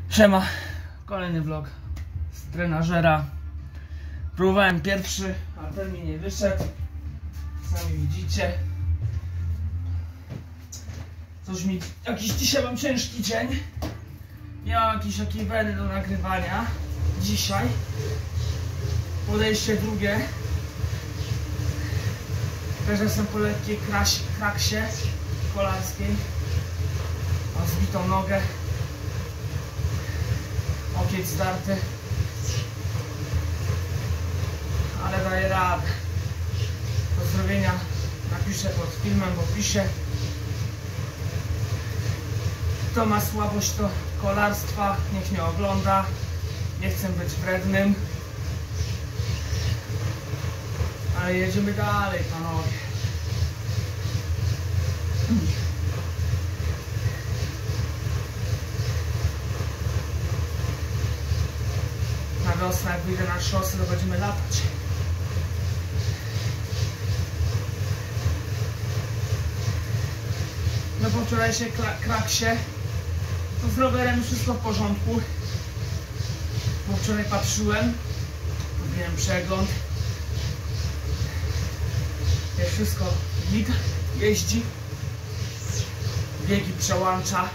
Siema, kolejny vlog z trenażera. Próbowałem pierwszy, a ten mi nie wyszedł. Sami widzicie. Jakiś dzisiaj mam ciężki dzień. Nie mam jakiejś takiej weny do nagrywania. Dzisiaj podejście drugie. Też jestem po lekkiej kraksie kolarskiej. Mam zbitą nogę. Łokieć zdarty, ale daję radę. Pozdrowienia napiszę pod filmem w opisie. Kto ma słabość do kolarstwa, niech mnie ogląda. Nie chcę być wrednym, ale jedziemy dalej, panowie. Na wiosnę, jak wyjdę na szosę, to będziemy latać. No po wczorajszej kraksie, to z rowerem wszystko w porządku. Bo wczoraj patrzyłem, robiłem przegląd. Jak wszystko jeździ, biegi przełącza.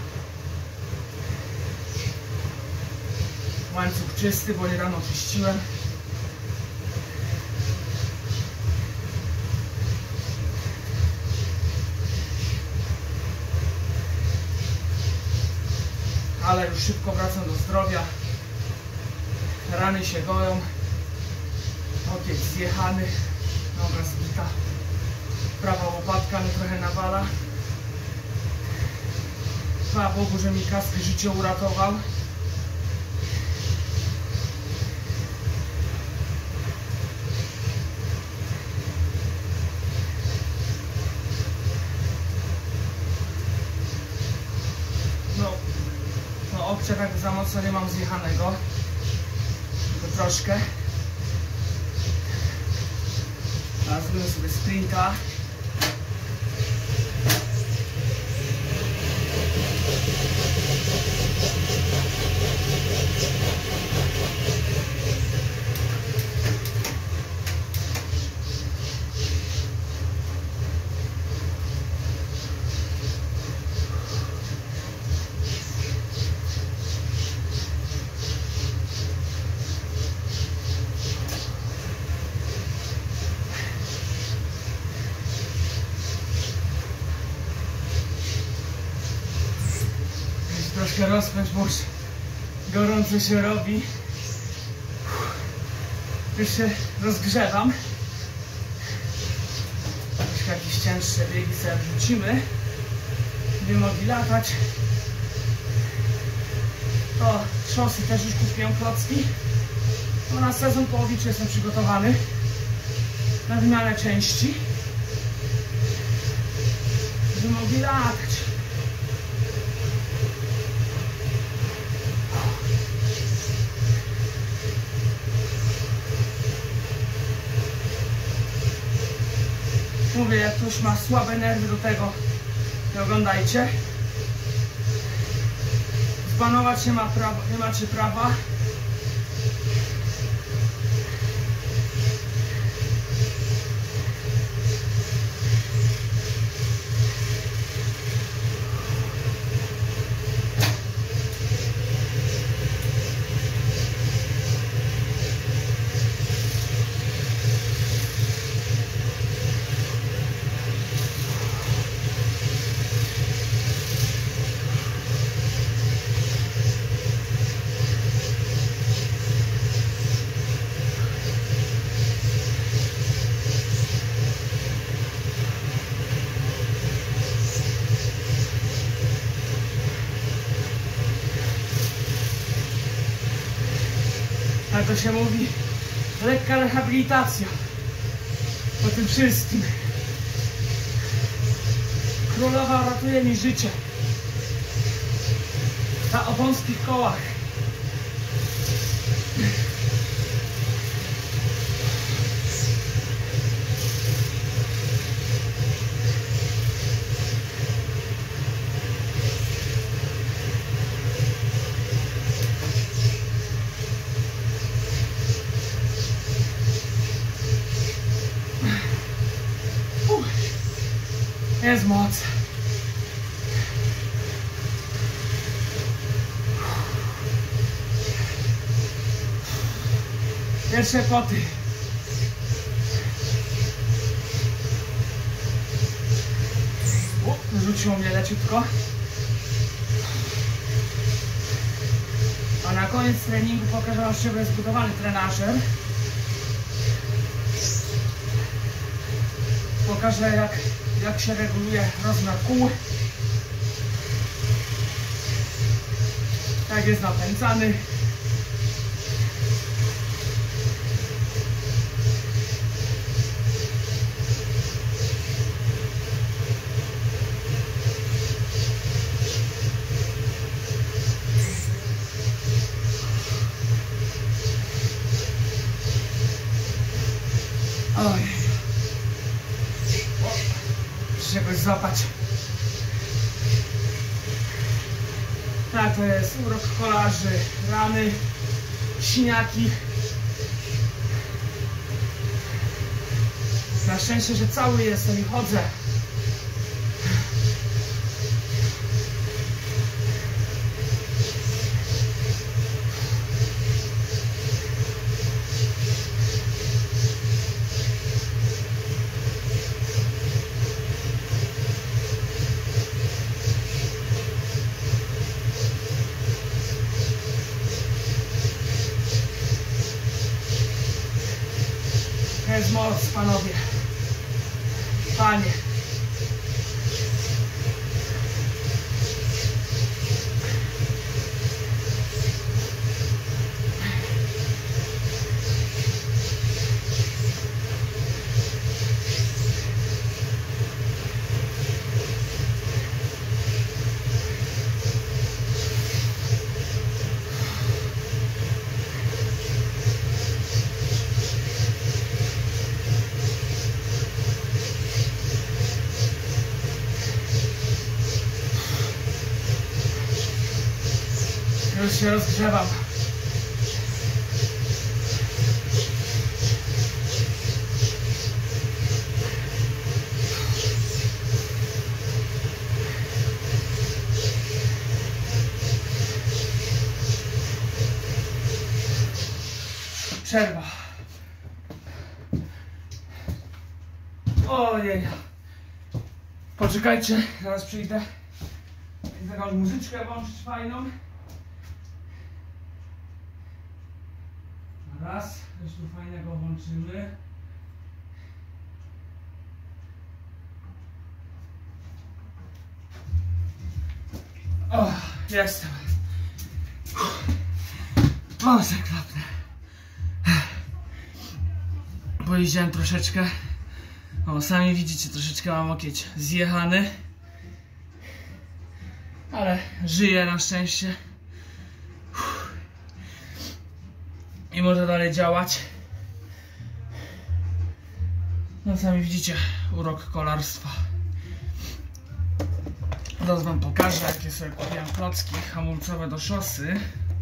Łańcuch czysty, bo niedawno czyściłem. Ale już szybko wracam do zdrowia. Rany się goją. Łokieć zjechany. Noga zbita. Prawa łopatka mi trochę nawala. Chwała Bogu, że mi kask życie uratował. No obcia tak za mocno nie mam zjechanego, tylko troszkę. Teraz zrobię sobie sprinta. Troszkę rozpędź, bo już gorąco się robi. Już się rozgrzewam. Już jakieś cięższe biegi sobie wrzucimy. Będziemy mogli latać. O, szosy też już kupiłem klocki. No, na sezon połowiczy jestem przygotowany. Na wymianę części. Będziemy mogli latać. Mówię, jak ktoś ma słabe nerwy do tego, nie oglądajcie. Zbanować nie macie prawa. Jak to się mówi, lekka rehabilitacja po tym wszystkim. Królowa ratuje mi życie na wąskich kołach. Jest moc. Pierwsze poty. Rzuciło mnie leciutko. A na koniec treningu pokażę wam z czego jest zbudowany trenażer. Pokażę jak się reguluje rozmiar kół. Jak jest napędzany. Oj. Muszę jakoś złapać. Tak, to jest urok kolarzy. Rany, siniaki. Na szczęście, że cały jestem i chodzę. Jest moc, panowie. Panie. Już się rozgrzewam. Przerwa. Ojej. Poczekajcie, zaraz przyjdę. Chcę jakąś muzyczkę włączyć fajną. Raz, coś tu fajnego włączymy. O, jestem. O, zaklapnę. Pojeździłem troszeczkę. O, sami widzicie, troszeczkę mam łokieć zjechany. Ale żyję na szczęście. I może dalej działać. No sami widzicie, urok kolarstwa. Teraz wam pokażę, jakie sobie kupiłem klocki hamulcowe do szosy.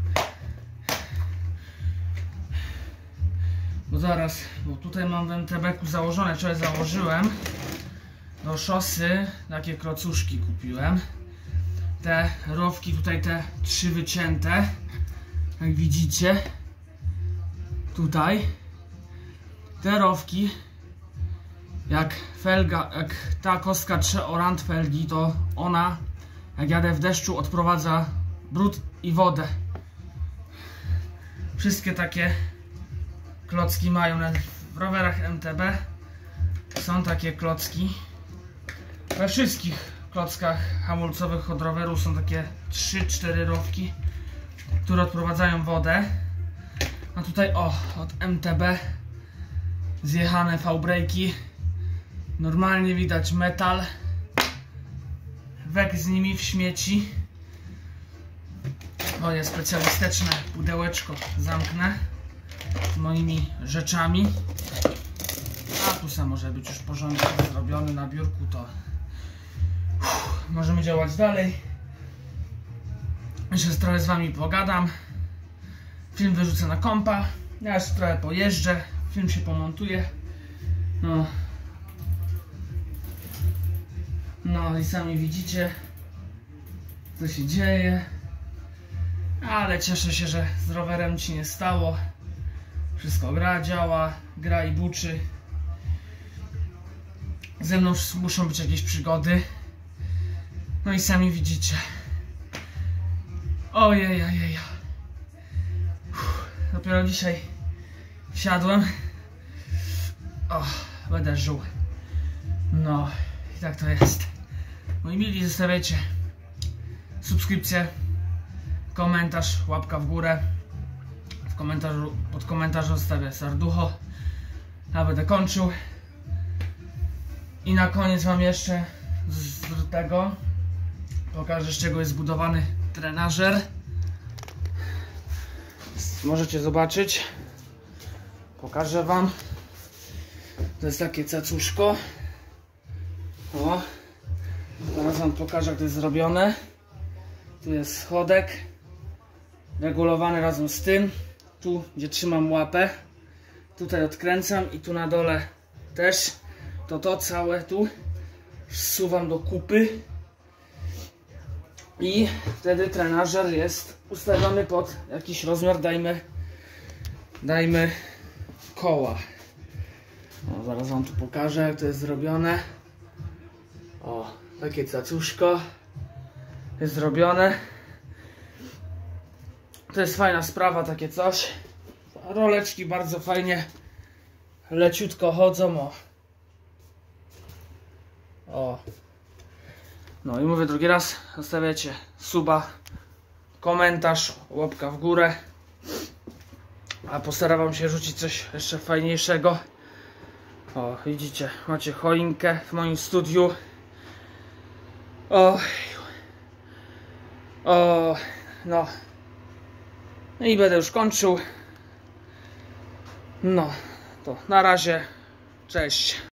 Bo tutaj mam w MTB-ku założone, wczoraj założyłem. Do szosy takie klocuszki kupiłem. Te rowki tutaj, te 3 wycięte. Jak widzicie. Tutaj te rowki, jak ta kostka trze o rant felgi, to ona, jak jadę w deszczu, odprowadza brud i wodę. Wszystkie takie klocki mają w rowerach MTB. Są takie klocki. We wszystkich klockach hamulcowych od roweru są takie 3-4 rowki, które odprowadzają wodę. A tutaj od MTB zjechane V-braki. Normalnie widać metal. Wek z nimi w śmieci. Moje specjalistyczne pudełeczko zamknę z moimi rzeczami. A tu sam może być już porządek zrobiony na biurku, to możemy działać dalej. Jeszcze trochę z wami pogadam. Film wyrzucę na kompa. Ja jeszcze trochę pojeżdżę. Film się pomontuje. No. No i sami widzicie, co się dzieje. Ale cieszę się, że z rowerem ci nie stało. Wszystko gra, działa, gra i buczy. Ze mną muszą być jakieś przygody. No i sami widzicie. Ojej. Dopiero dzisiaj wsiadłem. O, będę żył. No i tak to jest. Moi mili, zostawiajcie subskrypcję, komentarz, łapka w górę. Pod komentarzem zostawię serducho. Ja będę kończył. I na koniec wam jeszcze z tego pokażę, z czego jest zbudowany trenażer. Możecie zobaczyć. Pokażę wam. To jest takie cacuszko. O. Zaraz wam pokażę, jak to jest zrobione. Tu jest schodek regulowany razem z tym. Tu, gdzie trzymam łapę, tutaj odkręcam i tu na dole też. To całe tu wsuwam do kupy i wtedy trenażer jest ustawiony pod jakiś rozmiar, dajmy koła. O, zaraz wam tu pokażę, jak to jest zrobione. O, takie cacuszko jest zrobione. To jest fajna sprawa, takie coś. Roleczki bardzo fajnie, leciutko chodzą. O. No i mówię drugi raz, zostawiacie suba, komentarz, łapka w górę. A postaram wam się rzucić coś jeszcze fajniejszego. O, widzicie, macie choinkę w moim studiu. O, no. No i będę już kończył. No, to na razie. Cześć.